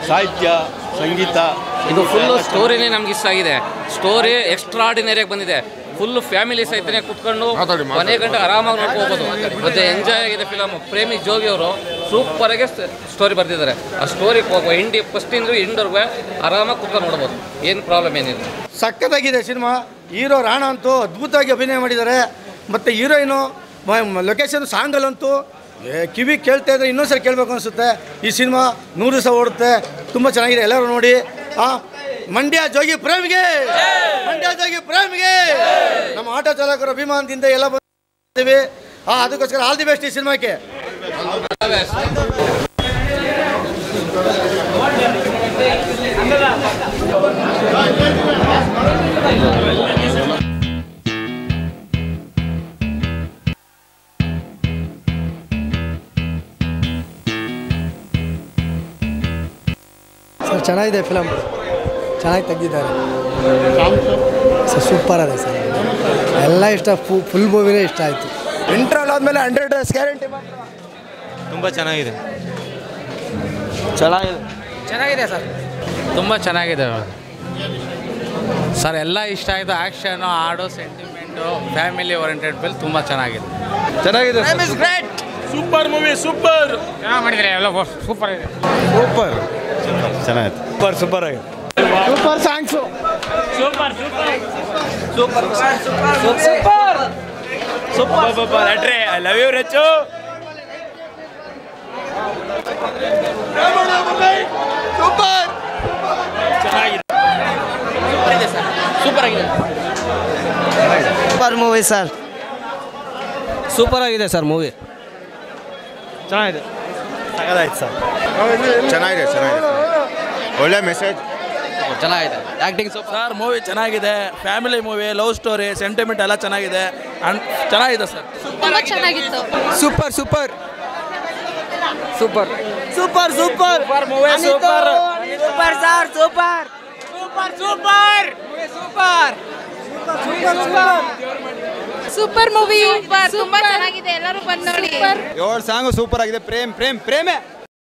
ಸಾಹಿತ್ಯ ಸಂಗೀತ ಇದು ಫುಲ್ಲು ಸ್ಟೋರಿನೇ ನಮ್ಗೆ ಇಷ್ಟ ಆಗಿದೆ. ಸ್ಟೋರಿ ಎಕ್ಸ್ಟ್ರಾರ್ಡಿನರಿಯಾಗಿ ಬಂದಿದೆ. ಫುಲ್ಲು ಫ್ಯಾಮಿಲಿ ಸಹಿತನೇ ಕುತ್ಕೊಂಡು ಕೊನೆ ಗಂಟೆ ಆರಾಮಾಗಿ ನೋಡ್ಕೋಬೋದು. ಮತ್ತೆ ಎಂಜಾಯ್ ಆಗಿದೆ ಫಿಲಮ್. ಪ್ರೇಮಿ ಜೋಗಿ ಅವರು ಸೂಪರಾಗಿ ಸ್ಟೋರಿ ಬರ್ತಿದ್ದಾರೆ. ಆ ಸ್ಟೋರಿ ಫಸ್ಟಿಂದ ಎಂಡ್ವರೆಗೂ ಆರಾಮಾಗಿ ಕುತ್ಕೊಂಡು ನೋಡ್ಬೋದು. ಏನು ಪ್ರಾಬ್ಲಮ್ ಏನಿಲ್ಲ. ಸಖತ್ತಾಗಿದೆ ಸಿನಿಮಾ. ಹೀರೋ ರಾಣಾ ಅಂತೂ ಅದ್ಭುತವಾಗಿ ಅಭಿನಯ ಮಾಡಿದ್ದಾರೆ. ಮತ್ತು ಹೀರೋಯಿನು ಲೊಕೇಶನ್ ಸಾಂಗಲ್ಲಂತೂ ಕಿವಿ ಕೇಳ್ತಾ ಇದ್ರೆ ಇನ್ನೊಂದ್ಸರಿ ಕೇಳಬೇಕು ಅನಿಸುತ್ತೆ. ಈ ಸಿನಿಮಾ 100 ದಿವಸ ಓಡುತ್ತೆ. ತುಂಬ ಚೆನ್ನಾಗಿದೆ, ಎಲ್ಲರೂ ನೋಡಿ. ಮಂಡ್ಯ ಜೋಗಿ ಪ್ರೇಮ್ಗೆ, ಮಂಡ್ಯ ಜೋಗಿ ಪ್ರೇಮ್ಗೆ ನಮ್ಮ ಆಟೋ ಚಾಲಕರ ಅಭಿಮಾನದಿಂದ ಎಲ್ಲ ಬಂದಿದ್ದೀವಿ. ಅದಕ್ಕೋಸ್ಕರ ಆಲ್ ದಿ ಬೆಸ್ಟ್ ಈ ಸಿನಿಮಾಕ್ಕೆ. ಸರ್ ಚೆನ್ನಾಗಿದೆ ಫಿಲಮ್, ಚೆನ್ನಾಗಿ ತೆಗೆದಿದ್ದಾರೆ ಸರ್. ಸೂಪರ್ ಅದೇ ಸರ್, ಎಲ್ಲ ಇಷ್ಟ. ಫುಲ್ ಮೂವಿನೇ ಇಷ್ಟ ಆಯಿತು. ಇಂಟ್ರಲ್ ಆದಮೇಲೆ 100 ಡೇಸ್ ಗ್ಯಾರಂಟಿ. ತುಂಬ ಚೆನ್ನಾಗಿದೆ ಸರ್, ತುಂಬ ಚೆನ್ನಾಗಿದೆ ಸರ್. ಎಲ್ಲ ಇಷ್ಟ ಆಯಿತು. ಆ್ಯಕ್ಷನು, ಹಾಡು, ಸೆಂಟಿಮೆಂಟು, ಫ್ಯಾಮಿಲಿ ಓರಿಯೆಂಟೆಡ್ ಫಿಲ್ಮ್ ತುಂಬ ಚೆನ್ನಾಗಿದೆ. ಸೂಪರ್ ಮೂವಿ, ಸೂಪರ್ ಚೆನ್ನಾಗಿ ಮಾಡಿದರೆ. ಎಲ್ಲ ಸೂಪರ್ ಇದೆ. ಸೂಪರ್ ಚೆನ್ನಾಗಿತ್ತು. ಸೂಪರ್ ಆಗಿದೆ. ಸೂಪರ್ ಸಾಂಗ್ಸು, ಸೂಪರ್ ಅಟ್ರೆ. I love you Rachchu. Super ಚೆನ್ನಾಗಿದೆ. ಸೂಪರ್ ಆಗಿದೆ. ಸೂಪರ್ ಮೂವಿ ಸರ್, ಸೂಪರ್ ಆಗಿದೆ ಸರ್ ಮೂವಿ. ಚೆನ್ನಾಗಿದೆ. ಸಗದಾಯ್ತು ಸರ್. ಚೆನ್ನಾಗಿದೆ, ಒಳ್ಳೆ ಮೆಸೇಜ್. ಚೆನ್ನಾಗಿದೆ. ಆ್ಯಕ್ಟಿಂಗ್ ಸರ್ ಮೂವಿ ಚೆನ್ನಾಗಿದೆ. Family movie, love story, sentiment ಎಲ್ಲ ಚೆನ್ನಾಗಿದೆ. ಚೆನ್ನಾಗಿದೆ ಸರ್. ತುಂಬ ಚೆನ್ನಾಗಿತ್ತು. Super super super super super movie. Super super sir, super super movie, ತುಂಬಾ ಚೆನ್ನಾಗಿದೆ. ಎಲ್ಲರೂ ಬಂದು ನೋಡಿ. 7 ಸಾಂಗು ಸೂಪರ್ ಆಗಿದೆ. ಪ್ರೇಮೇ